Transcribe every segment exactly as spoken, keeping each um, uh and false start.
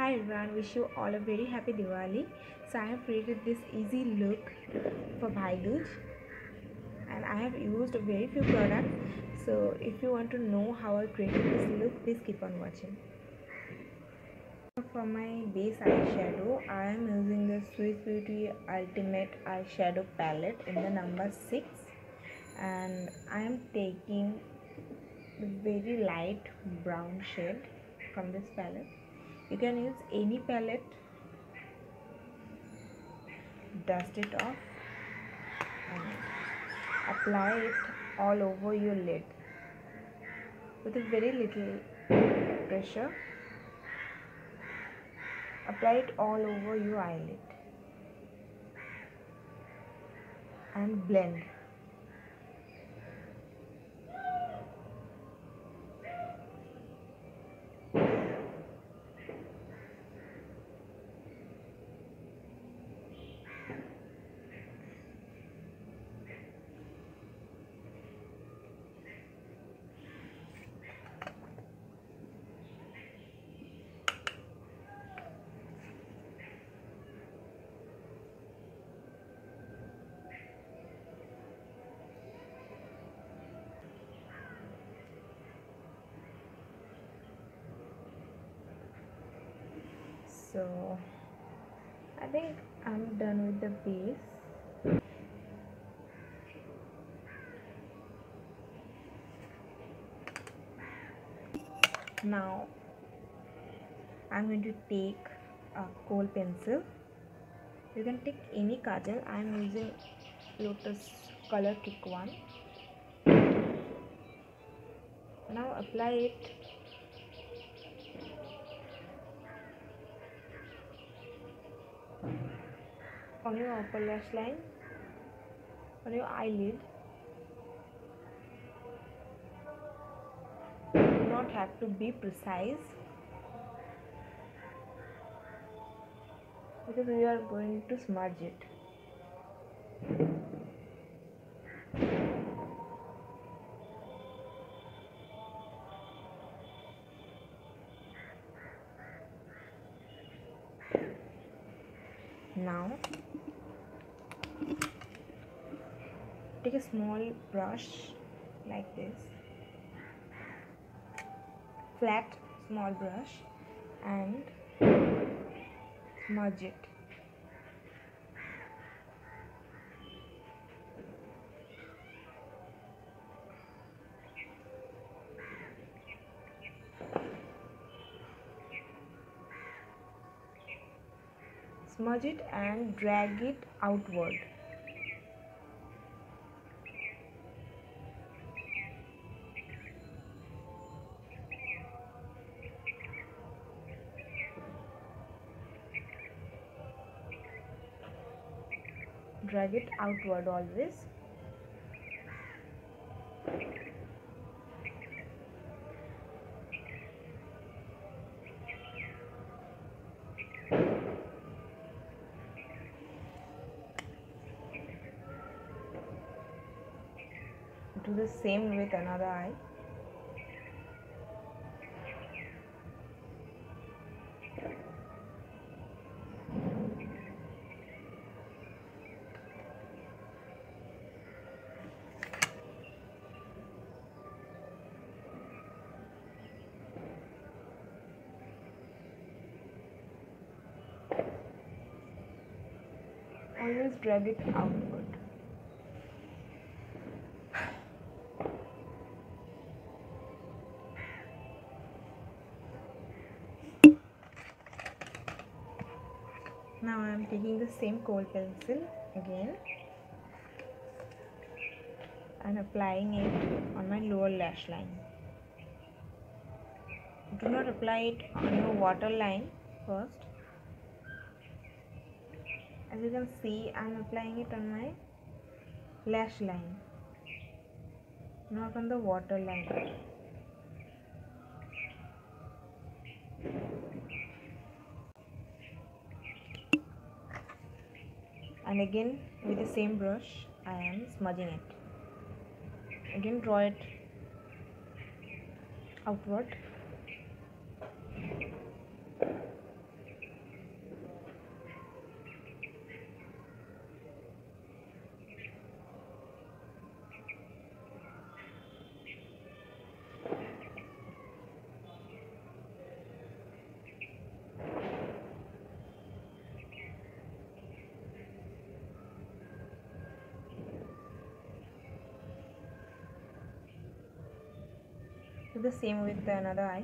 Hi everyone, wish you all a very happy Diwali. So I have created this easy look for Bhai Dooj and I have used very few products. So if you want to know how I created this look, please keep on watching. For my base eyeshadow, I am using the Swiss Beauty Ultimate Eyeshadow Palette in the number six, and I am taking the very light brown shade from this palette. You can use any palette, dust it off and apply it all over your lid with a very little pressure. Apply it all over your eyelid and blend. So I think I'm done with the base. Now I'm going to take a kohl pencil. You can take any kajal. I'm using Lotus Color Kick one. Now apply it on your upper lash line, on your eyelid. You do not have to be precise because we are going to smudge it. Now take a small brush like this, flat small brush, and smudge it. Smudge it and drag it outward. Drag it outward always. Do the same with another eye. Always drag it outward. Now I am taking the same kohl pencil again and applying it on my lower lash line. Do not apply it on your waterline first. As you can see, I am applying it on my lash line, not on the waterline. And again with the same brush I am smudging it. Again draw it outward. Do the same with the another eye.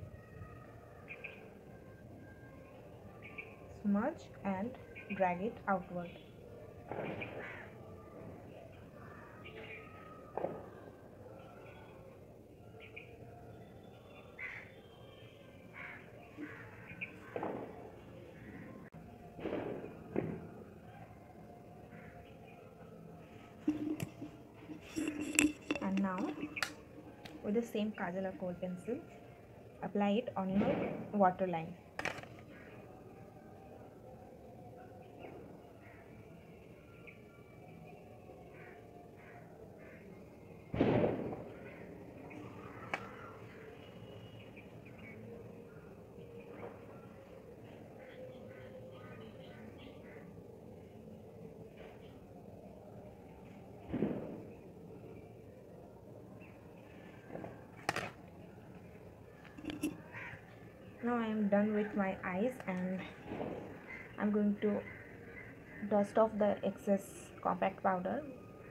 Smudge and drag it outward. And now with the same kajal or kohl pencil, apply it on your waterline. Now I am done with my eyes, and I'm going to dust off the excess compact powder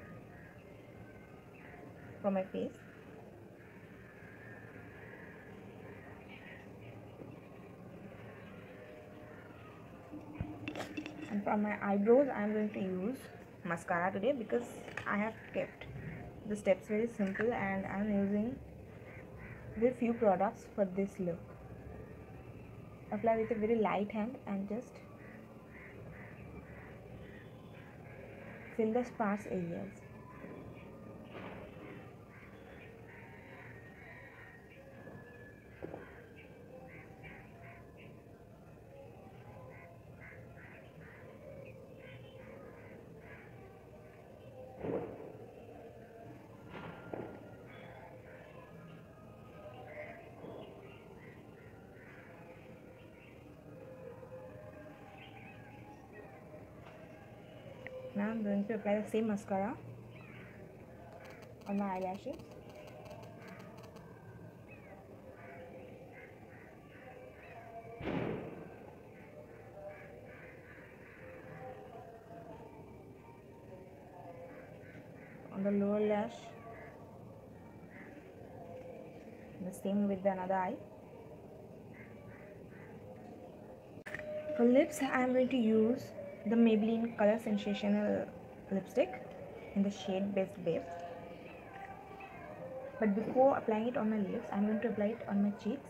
from my face. And for my eyebrows, I'm going to use mascara today because I have kept the steps very simple and I'm using very few products for this look. Apply with a very light hand and just fill the sparse areas. Now I'm going to apply the same mascara on my eyelashes. On the lower lash. The same with the another eye. For lips, I am going to use the Maybelline Color Sensational lipstick in the shade Best Babe. But before applying it on my lips, I am going to apply it on my cheeks.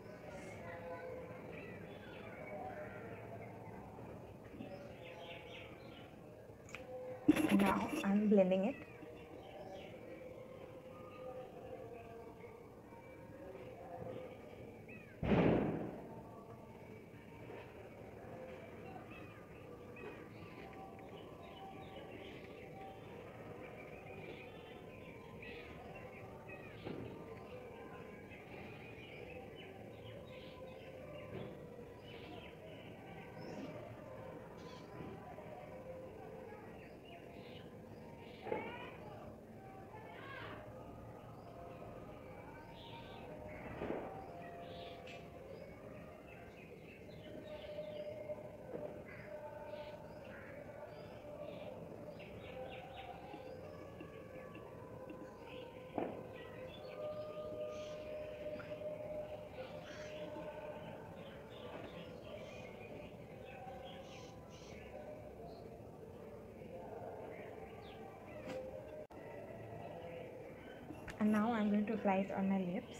And now I am blending it. And now I'm going to apply it on my lips.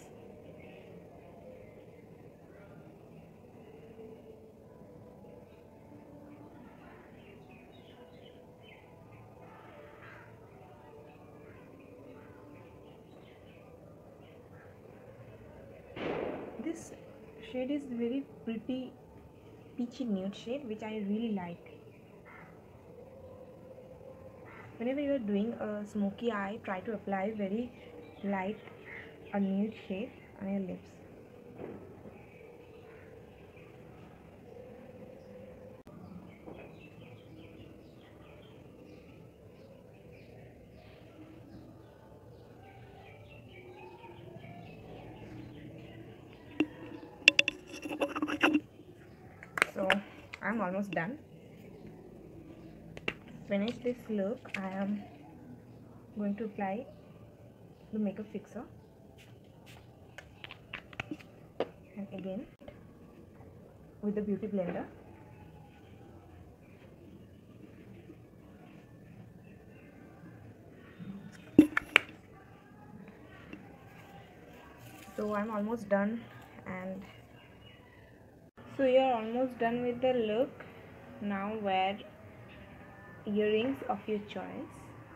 This shade is very pretty peachy nude shade, which I really like. Whenever you are doing a smoky eye, try to apply very light or nude shade on your lips. So I'm almost done. To finish this look, I am going to apply the makeup fixer. again with the beauty blender. So I'm almost done, and so you're almost done with the look. Now wear earrings of your choice.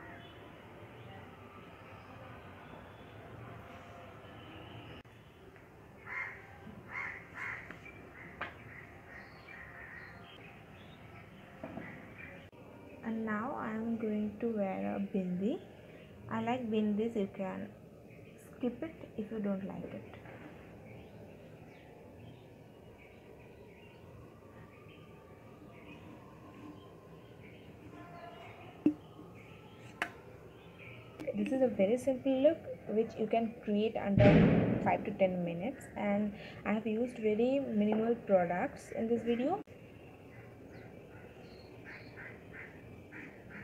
And now I am going to wear a bindi. I like bindis, you can skip it if you don't like it. This is a very simple look which you can create under five to ten minutes, and I have used very minimal products in this video.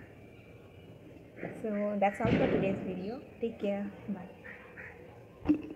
So that's all for today's video. Take care. Bye.